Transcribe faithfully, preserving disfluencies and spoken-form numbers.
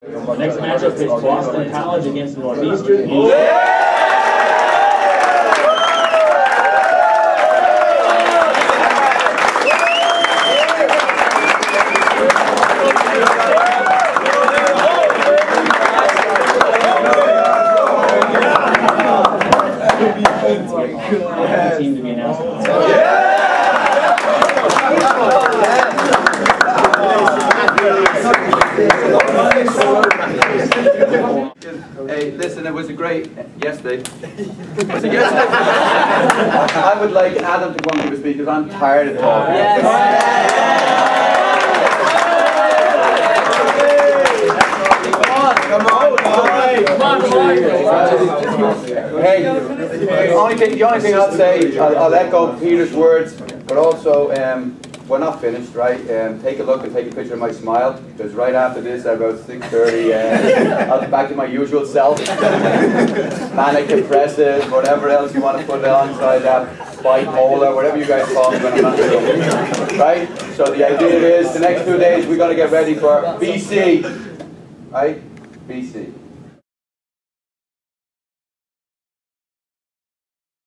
Next matchup is Boston College against Northeastern. Team to be announced. Hey, listen, it was a great yesterday. Was it yesterday? I would like Adam to come and give a speech because I'm tired of talking. Yes. Come on, come on, come on. Hey, the only thing, the only thing I'll say, I'll, I'll echo Peter's words, but also, um, we're not finished, right? Um, take a look and take a picture of my smile, because right after this, at about six thirty, uh, I'll be back to my usual self. Manic, depressive, whatever else you want to put alongside that, bipolar, whatever you guys call it when I'm not doing it. Right? So the idea is, the next two days, we're going to get ready for B C. Right? B C.